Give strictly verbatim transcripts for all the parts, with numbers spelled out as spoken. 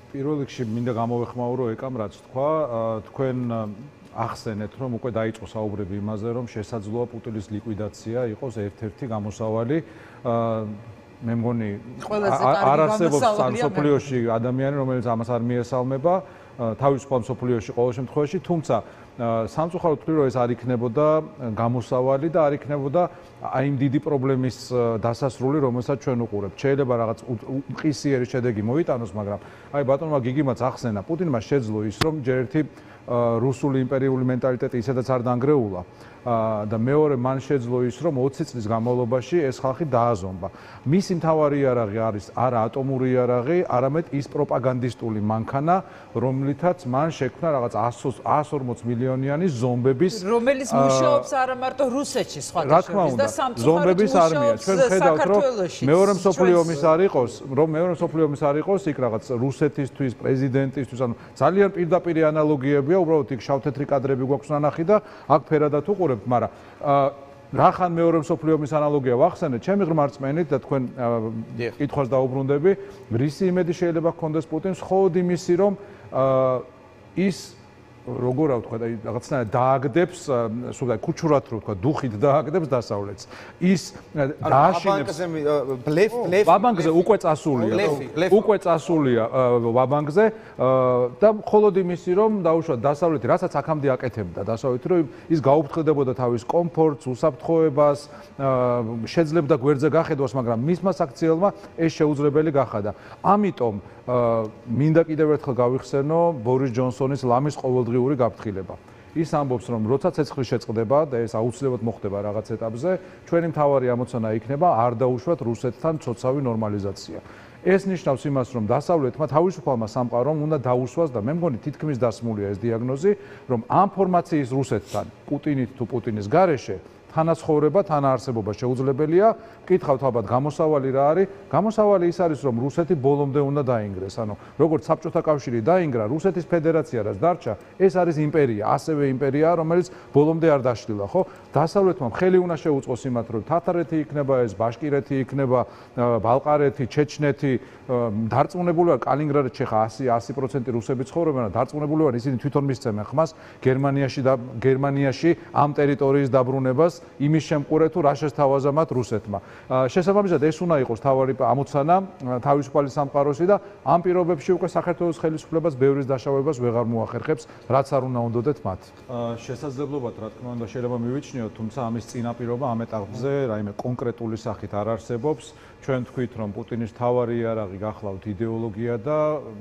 პირველ რიგში მინდა გამოვეხმაურო ეკამ რაც თქვა, თქვენ ახსენეთ რომ უკვე დაიწყო საუბრები იმაზე რომ შესაძლოა პუტინის ლიკვიდაცია იყოს ერთ-ერთი გამოსავალი. მე მგონი არ არსებობს მსოფლიოში ადამიანი რომელიც ამას არ მიესალმება თავისუფალ მსოფლიოში ყოველ შემთხვევაში, თუმცა სამწუხაროდ ვთქვი რომ ეს არ იქნებოდა გამოსავალი და არ იქნებოდა აი იმ დიდი პრობლემის დასასრული, რომელსაც ჩვენ უყურებთ. შეიძლება რაღაც მყისიერი შედეგი მოიტანოს, მაგრამ აი ბატონმა გიგიმაც ახსენა, პუტინმა შეძლო ის რომ ჯერ ერთი რუსული იმპერიული მენტალიტეტი ისედაც არ დანგრეულა და მეორე მან შეძლო ის რომ ოცი წლის განმავლობაში ეს ხალხი დააზომბა. მისი მთავარი იარაღი არის არა ატომური იარაღი, არამედ ის პროპაგანდისტული მანქანა, რომლითაც მან შექმნა რაღაც εκατს ორმოც მილიონიანი ზომბების რომელიც მუშაობს არა მარტო რუსეთში სხვადასხვა და სამწუხაროდ მუშაობს ჩვენ ხედავთ რომ მეორე მსოფლიო ომის არ იყოს, რომ მეორე მსოფლიო ომის არ იყოს, იქ რაღაც რუსეთისთვის, პრეზიდენტისთვის, ანუ ძალიან პირდაპირი ანალოგიებია, უბრალოდ იქ შავ-თეთრი კადრები გვაქვს ნანახი და აქ ფერადად უყურებთ, მაგრამ რახან მეორე მსოფლიო ომის ანალოგია ვახსენეთ, ჩემი ღრმა რწმენით და თქვენ კითხვას დაუბრუნდები, რისი იმედი შეიძლება გქონდეს პუტინს, მხოლოდ იმისი, რომ ის როგორ ვთქვა, რაღაცნაირად დააგდებს, სულ კუჩურად რო ვთქვა, დუხით დააგდებს დასავლეთს. ის დააშინებს ვაბანკზე უკვე წასულია, უკვე წასულია ვაბანკზე და მხოლოდ იმისი, რომ დაუშვათ დასავლეთი, რასაც აქამდე აკეთებდა დასავლეთი, რომ ის გაუფრთხილდებოდა თავის კომფორტს, უსაფრთხოებას, შეძლებდა გვერდზე გახედვას, მაგრამ მისმა საქციელმა ეს შეუძლებელი გახადა. ამიტომ მინდა კიდევ ერთხელ გავიხსენო ბორის ჯონსონის ლამის ყოველდღიური გაფრთხილება. ის ამბობს, რომ როცა ცეცხლი შეწყდება და ეს აუცილებლად მოხდება რაღაც ეტაპზე, ჩვენი მთავარი ამოცანა იქნება არ დაუშვათ რუსეთთან ცოცავი ნორმალიზაცია. ეს ნიშნავს იმას, რომ დასავლეთმა თავისუფალმა სამყარომ უნდა დაუსვას და მე მგონი თითქმის დასმულია ეს დიაგნოზი, რომ ამ ფორმაციის რუსეთთან, პუტინით თუ პუტინის გარეშე თანაცხოვრება, თანაარსებობა შეუძლებელია. მკითხავთ ალბათ გამოსავალი რა არის? გამოსავალი ის არის, რომ რუსეთი ბოლომდე უნდა დაინგრეს. ანუ როგორც საბჭოთა კავშირი დაინგრა, რუსეთის ფედერაცია რაც დარჩა, ეს არის იმპერია, ასევე იმპერიაა, რომელიც ბოლომდე არ დაშლილა, ხო? დასავლეთმა ხელი უნდა შეუწყოს იმათ, რომ თათრეთი იქნება ეს, ბაშკირეთი იქნება, ბალყარეთი, ჩეჩნეთი, დარწმუნებული ვარ, კალინინგრადში ხა ასი პროცენტი რუსები ცხოვრობენ და დარწმუნებული ვარ, ისინი თვითონ მისცემენ ხმას გერმანიაში და გერმანიაში ამ ტერიტორიის დაბრუნებას იმის შემყურე თუ რა შესთავაზამათ რუსეთმა. შესაბამისად ეს უნდა იყოს თავარი ამოცანა თავისუფალი სამყაროსი და ამ პირობებში უკვე საქართველოს ხელისუფლებას ბევრის დაშავებას ვეღარ მოახერხებს, რაც არ უნდა უნდოდეთ მათ. შესაძლებლობად რა თქმა უნდა შეიძლება მივიჩნიოთ, თუმცა ამის წინაპირობა ამ ეტაპზე რაიმე კონკრეტული სახით არ არსებობს. ჩვენ თქვით რომ პუტინის თავარი იარაღი გახლავთ იდეოლოგია და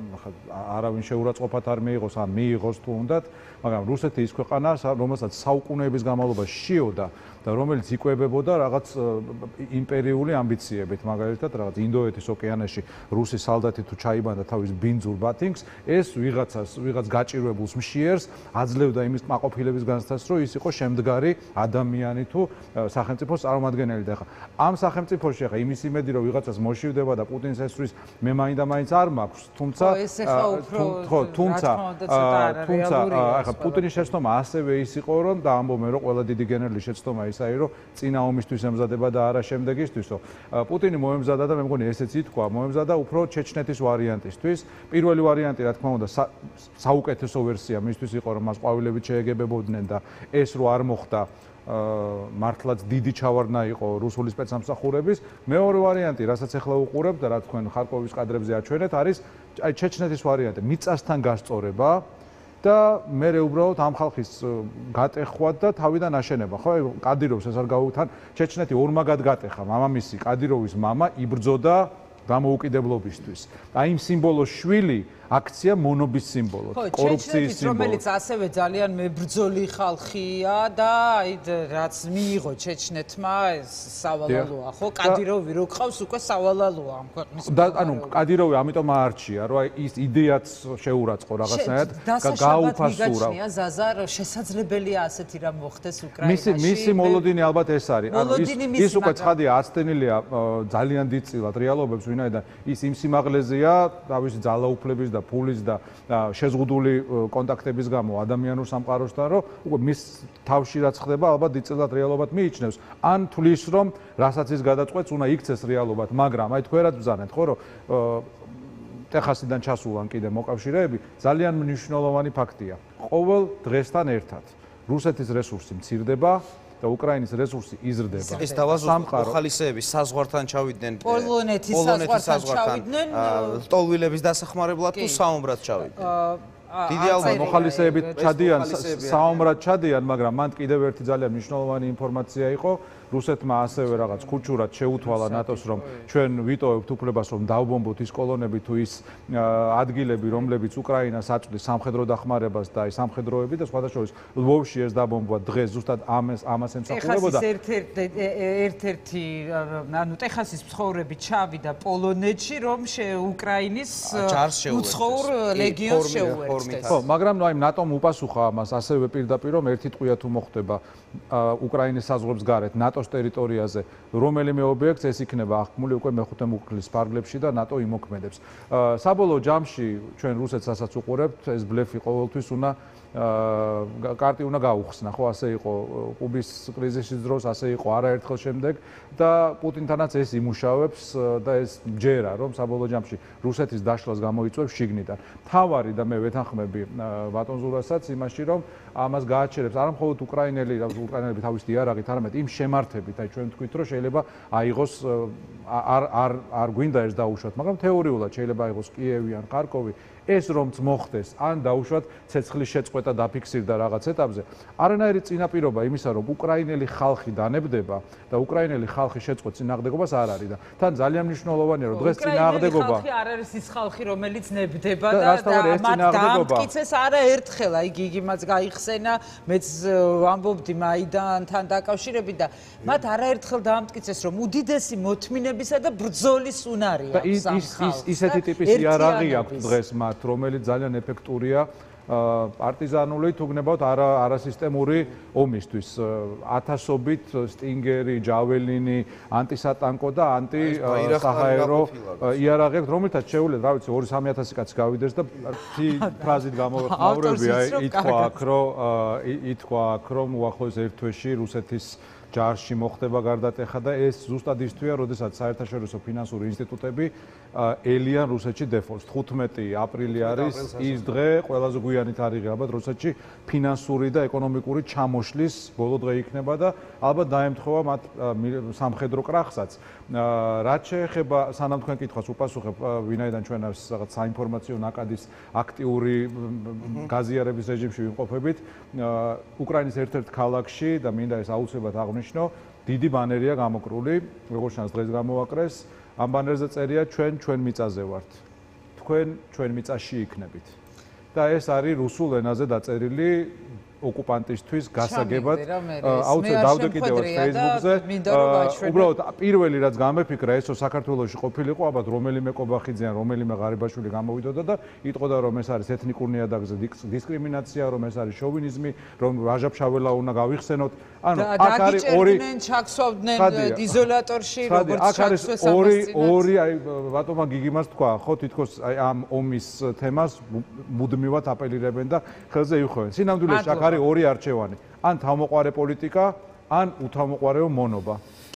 არავინ შეურაცხყოფად არ მიიღოს, ან მიიღოს თუ უნდათ, მაგრამ რუსეთი ის ქვეყანა, რომელსაც საუკუნეების განმავლობაში შიოდა და რომელიც იკვებებოდა რაღაც იმპერიული ამბიციებით, მაგალითად რაღაც ინდოეთის ოკეანეში რუსი სალდათი თუ ჩაიბანდა თავის ბინძურ ბათინგს, ეს ვიღაცას, ვიღაც გაჭირვებულს მშიერს აძლევდა იმის კმაყოფილების განცდას, რომ ის იყო შემდგარი ადამიანი თუ სახელმწიფოს წარმომადგენელი. და ხა ამ სახელმწიფოში ხა იმის იმედი რომ ვიღაცას მოშივდება და პუტინს ესვრის მე მაინდა მაინც არ მაქვს, თუმცა ხო, თუმცა თუმცა ხა პუტინის შეცდომა ასევე ის იყო რომ და ამბობენ რომ ყველა დიდი გენერლის შეცდომა ის არის რომ წინა ომისთვის ემზადება და არა შემდეგისთვის. პუტინი მოემზადა და მე მგონი ესეც ითქვა, მოემზადა უფრო ჩეჩნეთის ვარიანტისთვის. პირველი ვარიანტი რა თქმა უნდა საუკეთესო ვერსია მისთვის იყო რომ მას ყვავილებით შეეგებებოდნენ და ეს რო არ მოხდა მართლაც დიდი ჩავარდნა იყო რუსული სპეცსამსახურების. მეორე ვარიანტი, რასაც ახლა უყურებთ და რა თქვენ ხარკოვის კადრებზე აჩვენეთ, არის აი ჩეჩნეთის ვარიანტი, მიწასთან გასწორება და მე უბრალოდ ამ ხალხის გატეხვა და თავიდან აშენება. ხო, კადიროვს ეს არ გავუთან, ჩეჩნეთი ორმაგად გატეხა, მამამისი კადიროვის მამა იბრძოდა დამოუკიდებლობისთვის. აი იმ სიმბოლოს შვილი აქცია მონობის სიმბოლოდ, კორუფციის სიმბოლოდ. რომელიც ასევე ძალიან მებრძოლი ხალხია და აი რაც მიიღო ჩეჩნეთმა ეს სავალალოა, ხო? კადიროვი რო ყავს უკვე სავალალოა ამ ქვეყნის. და ანუ კადიროვი ამიტომ აარჩია, რომ აი ის იდეაც შეურაცხო რაღაცნაირად, გაუფასურა. მიგაჩნია ზაზარ, შესაძლებელია ასეთი რამ მოხდეს უკრაინაში. მისი მისი მოლოდინი ალბათ ეს არის. ანუ ის ის უკვე ცხადია აცდენილია ძალიან დიდწილად რეალობებს, ვინაიდან ის იმ სიმაღლეზეა, თავისი ძალაუფლების და ფულის და შეზღუდული კონტაქტების გამო ადამიანურ სამყაროსთან, რომ უკვე მის თავში რაც ხდება, ალბათ დიდწილად რეალობად მიიჩნევს. ან თulis რომ რასაც ის გადაწყვეტს, უნდა იქცეს რეალობად, მაგრამ აი თქვენ რა ბრძანეთ, ხო, რომ ტეხასიდან ჩასულან კიდე მოკავშირეები ძალიან მნიშვნელოვანი ფაქტია. ყოველ დღესთან ერთად რუსეთის რესურსი მცირდება და უკრაინის რესურსი იზრდება. ეს დავაზუსტოთ მოხალისეები საზღვართან ჩავიდნენ პოლონეთის საზღვართან ჩავიდნენ ლტოლვილების დასახმარებლად თუ საომრად ჩავიდნენ. დიდი ალბათ მოხალისეები ჩადიან საომრად ჩადიან, მაგრამ მან კიდევ ერთი ძალიან მნიშვნელოვანი ინფორმაცია იყო. რუსეთმა ასევე რაღაც ქუჩურად შეუთვალა ნატოს, რომ ჩვენ ვიტოვებთ უფლებას, რომ დავბომბოთ ის კოლონები თუ ის ადგილები, რომლებიც უკრაინას აწვდის სამხედრო დახმარებას და ის სამხედროები და სხვადასხვა შორის ლვოვში ეს დაბომბვა დღეს ზუსტად ამას ამას ემსახურებოდა. ერთ-ერთი ანუ ტეხასის მცხოვრები ჩავიდა პოლონეთში, რომ უკრაინის უცხოურ ლეგიონს შეუერთდეს. ხო, მაგრამ ნუ აი ნატომ უპასუხა ამას ასევე პირდაპირ, რომ ერთი ტყვია თუ მოხდება უკრაინის საზღვრებს გარეთ ნატოს ტერიტორიაზე, რომელიმე ობიექტს ეს იქნება აღქმული უკვე მეხუთე მუხლის ფარგლებში და ნატო იმოქმედებს. საბოლოო ჯამში ჩვენ რუსეთს ასაც უყურებთ, ეს ბლეფი ყოველთვის უნდა კარტი უნდა გაუხსნა, ხო, ასე იყო კუბის კრიზისის დროს, ასე იყო არაერთხელ შემდეგ და პუტინთანაც ეს იმუშავებს და ეს ჯერა, რომ საბოლოო ჯამში რუსეთის დაშლას გამოიწვევს შიგნიდან. თავარი და მე ვეთანხმები ბატონ ზურასაც იმაში, რომ ამას გააჩერებს არა მხოლოდ უკრაინელი, უკრაინელები თავისი იარაღით, არამედ იმ შემართებით, აი ჩვენ ვთქვით, რომ შეიძლება აიღოს არ არ არ გვინდა ეს დაუშვათ, მაგრამ თეორიულად შეიძლება აიღოს კიევი ან ხარკოვი. ეს რომც მოხდეს, ან დაუშვათ ცეცხლის შეწყვეტა დაფიქსირდა რაღაც ეტაპზე, არანაირი წინაპირობა იმისა, რომ უკრაინელი ხალხი დანებდება და უკრაინელი ხალხი შეწყვეტ წინააღმდეგობას არ არის და თან ძალიან მნიშვნელოვანია, რომ დღეს წინააღმდეგობა ხალხი არ არის ის ხალხი, რომელიც ნებდება და მათ დაამტკიცეს არაერთხელ, იგი იმაც გაიხსენა, მეც ვამბობდი მაიდანთან დაკავშირებით და მათ არაერთხელ დაამტკიცეს, რომ უდიდესი მოთმინებისა და ბრძოლის უნარი აქვს ამ ხალხს. ისეთი ტიპის იარაღი აქვს დღეს მათ, რომელიც ძალიან ეფექტურია პარტიზანული თუ გნებავთ არა არასისტემური ომისთვის. ათასობით სტინგერი, ჯაველინი, ანტისატანკო და ანტისაჰაერო იარაღი აქვს, რომელთაც შეუძლია, რა ვიცი, ორი სამი ათასი კაცი გავიდეს და ფრაზით გამოვეხმაურებია, ითქვა აქ, რომ ითქვა აქ, რომ უახლოეს ერთ თვეში რუსეთის ჯარში მოხდება გარდატეხა და ეს ზუსტად ისთვია, როდესაც საერთაშორისო ფინანსური ინსტიტუტები ელიან რუსეთში დეფოლტს. თხუთმეტი აპრილი არის ის დღე, ყველაზე გვიანი თარიღი ალბათ რუსეთში ფინანსური და ეკონომიკური ჩამოშლის ბოლო დღე იქნება და ალბათ დაემთხოვა მათ სამხედრო კრახსაც. რაც შეეხება, სანამ თქვენ კითხვას უპასუხებ, ვინაიდან ჩვენ რაღაც საინფორმაციო ნაკადის აქტიური გაზიარების რეჟიმში ვიმყოფებით, უკრაინის ერთ-ერთ ქალაქში და მინდა ეს აუცილებლად აღნიშნო, დიდი ბანერია გამოკრული, როგორც ჩანს დღეს გამოვაკრეს. ამ ბანერზე წერია ჩვენ ჩვენ მიწაზე ვართ. თქვენ ჩვენ მიწაში იქნებით. და ეს არის რუსულ ენაზე დაწერილი ოკუპანტისთვის გასაგებად. აუცილებლად დავდე კიდევ Facebook-ზე. უბრალოდ პირველი რაც გამეფიქრა ეს, რომ საქართველოში ყოფილიყო, ალბათ რომელიმე კობახიძე ან რომელიმე ღარიბაშვილი გამოვიდოდა და იტყოდა, რომ ეს არის ეთნიკურ ნიადაგზე დისკრიმინაცია, რომ ეს არის შოვინიზმი, რომ რაჟა-ფშაველა უნდა გავიხსენოთ. ანუ აქ არის ორი ჩაქსვავდნენ იზოლატორში, როგორც აქ არის ორი ორი აი ბატონმა გიგიმას თქვა, ხო, თითქოს აი ამ ომის თემას მუდმივად აპელირებენ და ხელზე იხოვენ. სინამდვილეში აქ არის ორი არჩევანი. ან თავმოყარე პოლიტიკა, ან უთავმოყარეო მონობა.